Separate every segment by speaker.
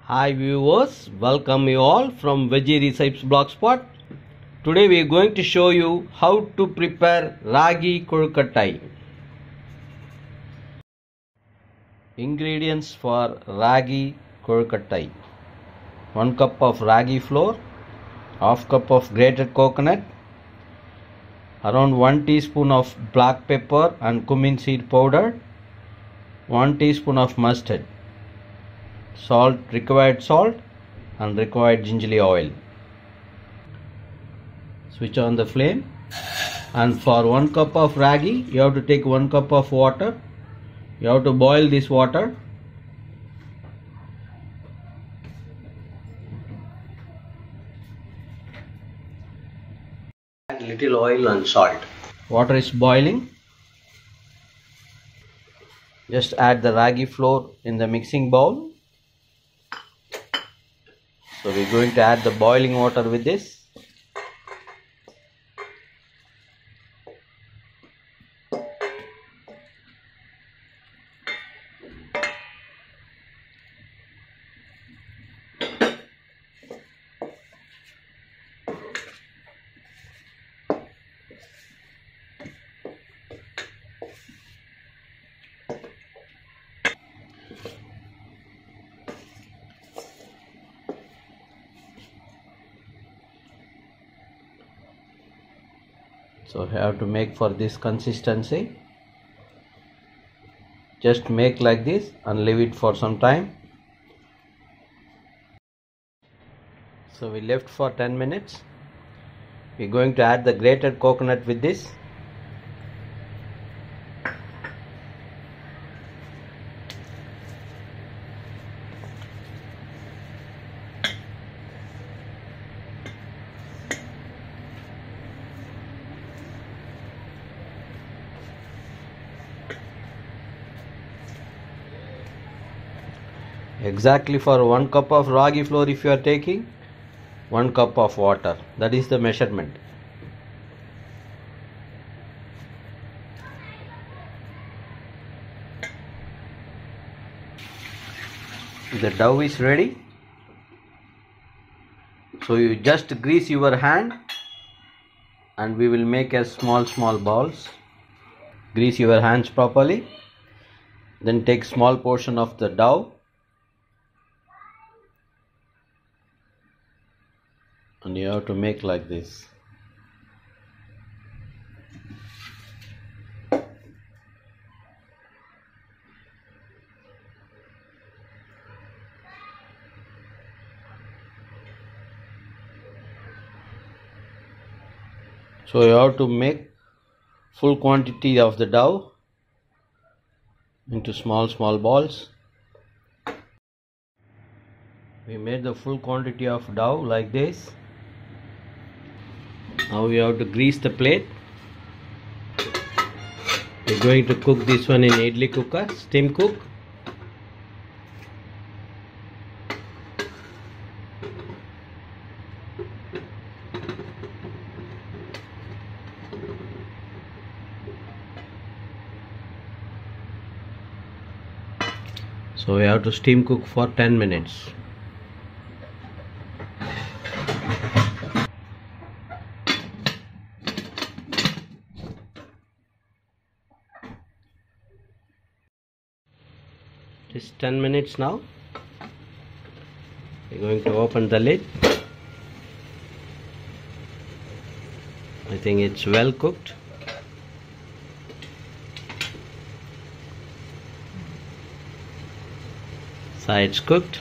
Speaker 1: Hi viewers, welcome you all from Veggie Recipes Blogspot. Today we are going to show you how to prepare Ragi Kodukattai. Ingredients for Ragi Kodukattai: 1 cup of ragi flour, half cup of grated coconut, around 1 teaspoon of black pepper and cumin seed powder, 1 teaspoon of mustard, required salt and required gingerly oil. Switch on the flame, and for 1 cup of ragi you have to take 1 cup of water. You have to boil this water. Add little oil and salt. Water is boiling. Just add the ragi flour in the mixing bowl. So we're going to add the boiling water with this. So you have to make for this consistency. Just make like this and leave it for some time. So we left for 10 minutes. We're going to add the grated coconut with this. Exactly for 1 cup of ragi flour, if you are taking 1 cup of water, that is the measurement. The dough is ready. So you just grease your hand and we will make a small balls. Grease your hands properly. Then take small portion of the dough and you have to make like this. So you have to make full quantity of the dough into small balls. We made the full quantity of dough like this. Now we have to grease the plate. We're going to cook this one in idli cooker, steam cook. So we have to steam cook for 10 minutes. It's 10 minutes now. We're going to open the lid. I think it's well cooked. Sides cooked.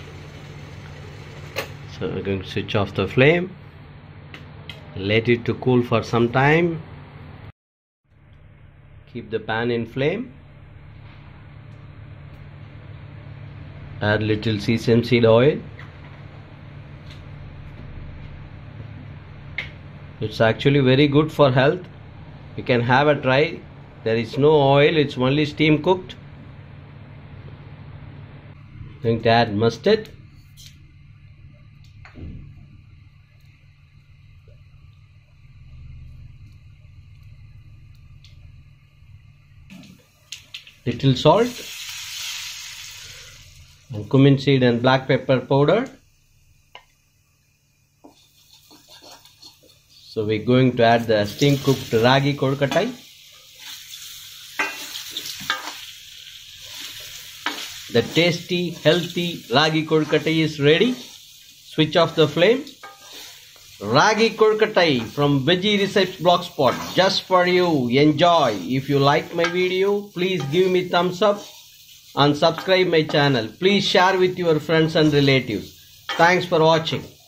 Speaker 1: So we're going to switch off the flame. Let it to cool for some time. Keep the pan in flame. Add little sesame seed oil. It's actually very good for health. You can have a try. There is no oil, it's only steam cooked. Going to add mustard. Little salt. some cumin seed and black pepper powder. So we're going to add the steam cooked ragi kodukattai. The tasty, healthy ragi kodukattai is ready. Switch off the flame. Ragi kodukattai from Veggie Recipes Blogspot, just for you. Enjoy. If you like my video, please give me thumbs up and subscribe my channel. Please share with your friends and relatives. Thanks for watching.